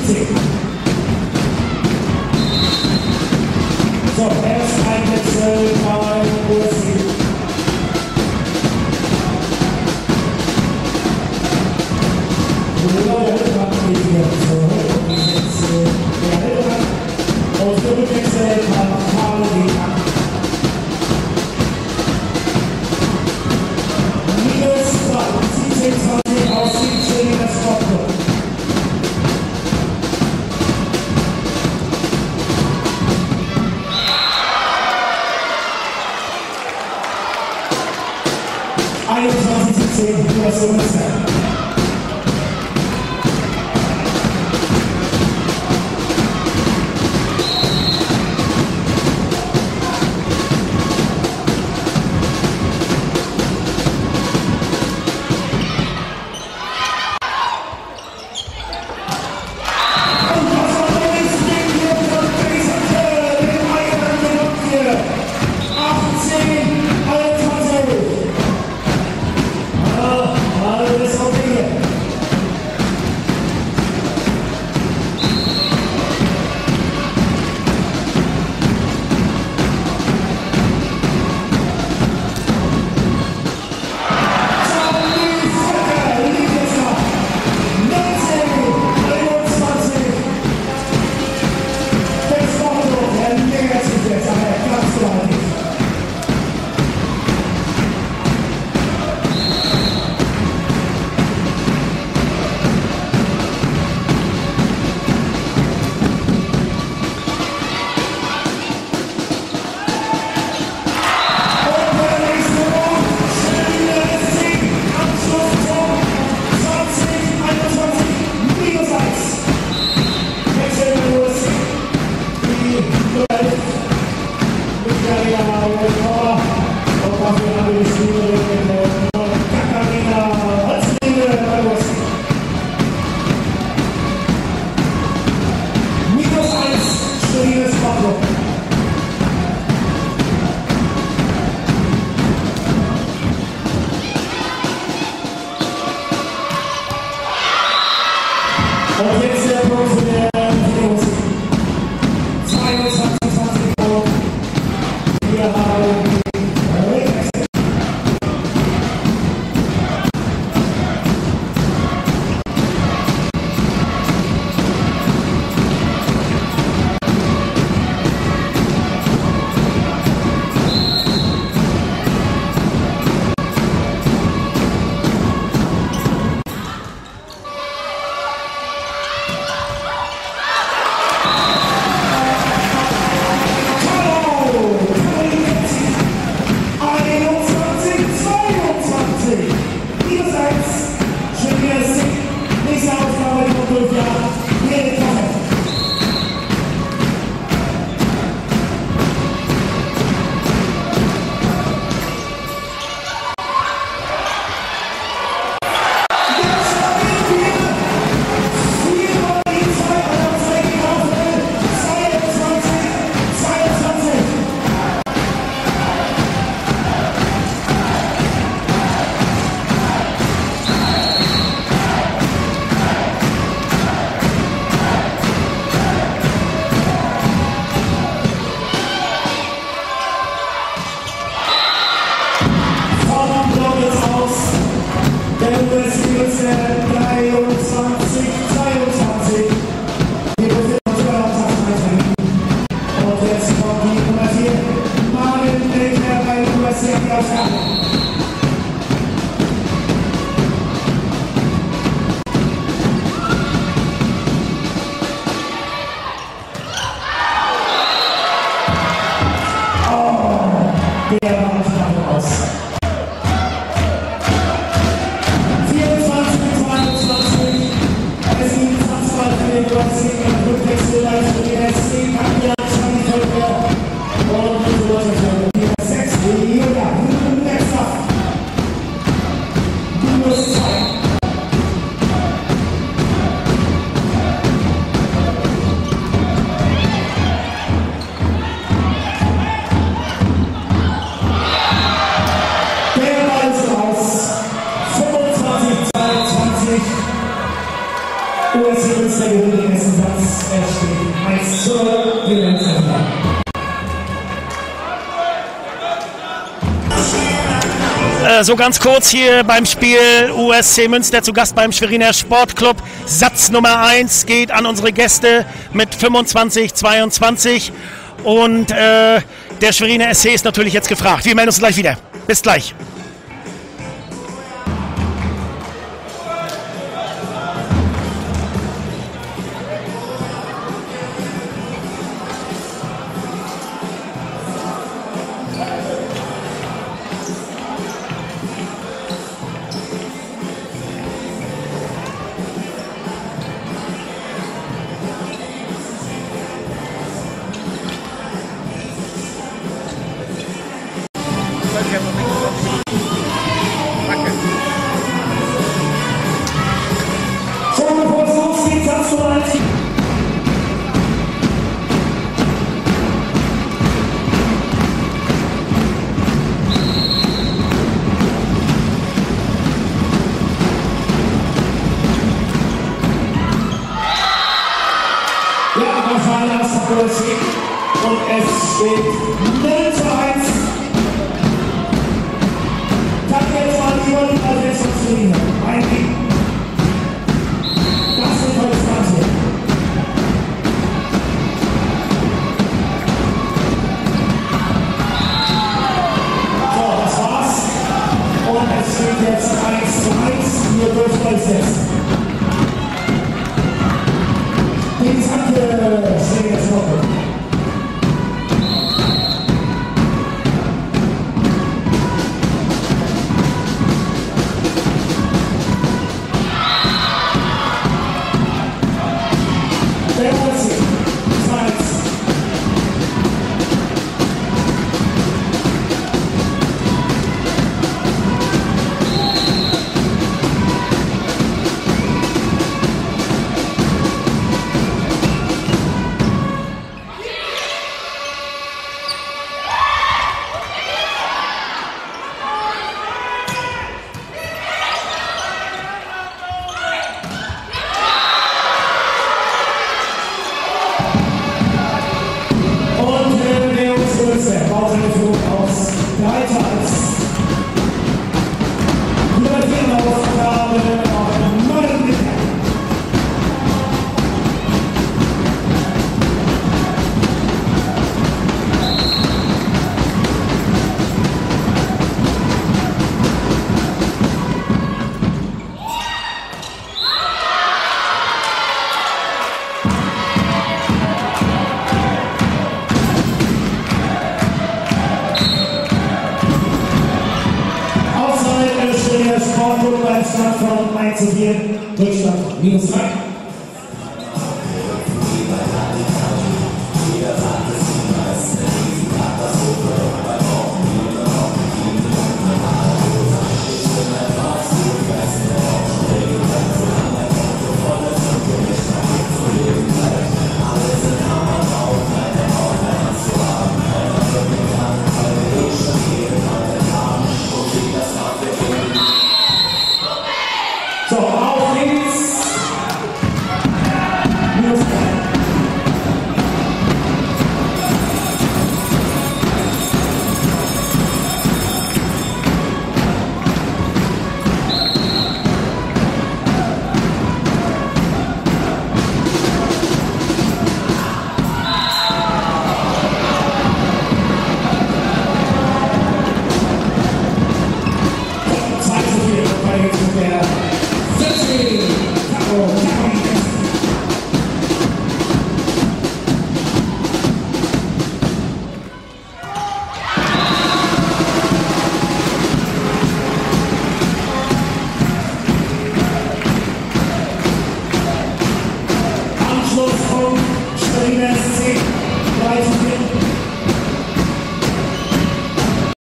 70. So, erst ein Wechsel bei UFC. Und der Rückwechsel nach Paul Wiener. Minus 27 aus 17 in das Sportclub. für das Bundesland. Und jetzt der Punkt für der 22, 20 Punkt. Wir haben USA Münster gewinnt den ersten Satz. Es steht 1:0 für Lenzerberg. So ganz kurz hier beim Spiel USC Münster zu Gast beim Schweriner Sportclub. Satz Nummer 1 geht an unsere Gäste mit 25:22 und der Schweriner SC ist natürlich jetzt gefragt. Wir melden uns gleich wieder. Bis gleich. Und es steht 0:1. Kann jetzt mal über die Adresse zu Ihnen eingehen. Das ist heute 20. So, das war's. Und es steht jetzt 1:1. Ihr dürft euch setzen. Die gesamte Schläger Woche. Von 1:4, Rückstand -3. So, auf links.